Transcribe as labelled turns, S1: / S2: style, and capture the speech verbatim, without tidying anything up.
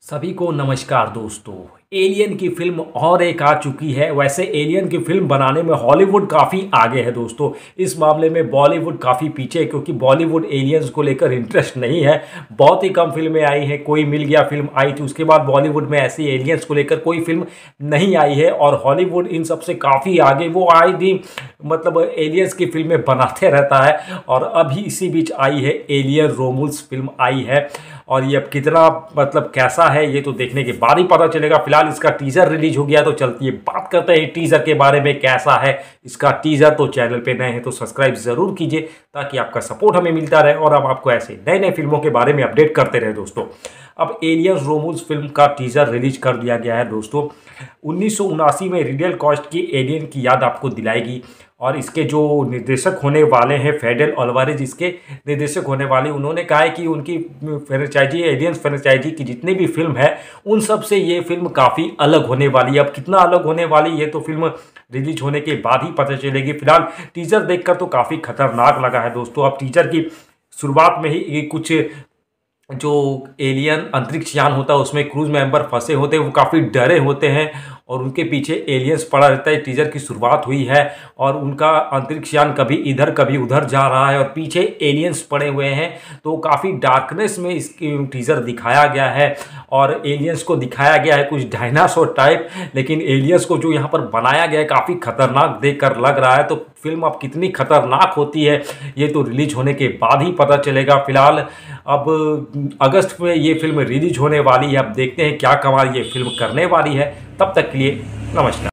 S1: सभी को नमस्कार दोस्तों। एलियन की फिल्म और एक आ चुकी है। वैसे एलियन की फिल्म बनाने में हॉलीवुड काफ़ी आगे है दोस्तों। इस मामले में बॉलीवुड काफ़ी पीछे है, क्योंकि बॉलीवुड एलियंस को लेकर इंटरेस्ट नहीं है। बहुत ही कम फिल्में आई हैं। कोई मिल गया फिल्म आई थी, उसके बाद बॉलीवुड में ऐसी एलियंस को लेकर कोई फिल्म नहीं आई है। और हॉलीवुड इन सबसे काफ़ी आगे, वो आई थी मतलब एलियंस की फिल्में बनाते रहता है। और अभी इसी बीच आई है एलियन रोमुल्स फिल्म आई है, और ये अब कितना मतलब कैसा है ये तो देखने के बाद ही पता चलेगा। फिलहाल इसका टीजर रिलीज हो गया, तो चलती है बात करते हैं टीजर के बारे में, कैसा है इसका टीजर। तो चैनल पे नए हैं तो सब्सक्राइब जरूर कीजिए, ताकि आपका सपोर्ट हमें मिलता रहे और हम आपको ऐसे नए नए फिल्मों के बारे में अपडेट करते रहे दोस्तों। अब एलियन रोमुल्स फिल्म का टीजर रिलीज कर दिया गया है दोस्तों। उन्नीस सौ उनासी में रिडल कॉस्ट की एलियन की याद आपको दिलाएगी, और इसके जो निर्देशक होने वाले हैं फेडेल अल्वारेज, इसके निर्देशक होने वाले, उन्होंने कहा है कि उनकी फ्रेंचाइजी एलियंस फ्रेंचाइजी की जितनी भी फिल्म है उन सब से ये फिल्म काफ़ी अलग होने वाली है। अब कितना अलग होने वाली है तो फिल्म रिलीज होने के बाद ही पता चलेगी। फिलहाल टीजर देखकर तो काफ़ी खतरनाक लगा है दोस्तों। अब टीजर की शुरुआत में ही कुछ जो एलियन अंतरिक्ष यान होता है उसमें क्रूज मेंबर फंसे होते हैं, वो काफ़ी डरे होते हैं और उनके पीछे एलियंस पड़ा रहता है। टीजर की शुरुआत हुई है और उनका अंतरिक्ष यान कभी इधर कभी उधर जा रहा है और पीछे एलियंस पड़े हुए हैं। तो काफ़ी डार्कनेस में इसकी टीजर दिखाया गया है, और एलियंस को दिखाया गया है कुछ डायनासोर टाइप, लेकिन एलियंस को जो यहाँ पर बनाया गया है काफ़ी खतरनाक देखकर लग रहा है। तो फिल्म अब कितनी खतरनाक होती है ये तो रिलीज होने के बाद ही पता चलेगा। फिलहाल अब अगस्त में ये फिल्म रिलीज होने वाली है। अब देखते हैं क्या कमाल ये फिल्म करने वाली है। तब तक के लिए नमस्कार।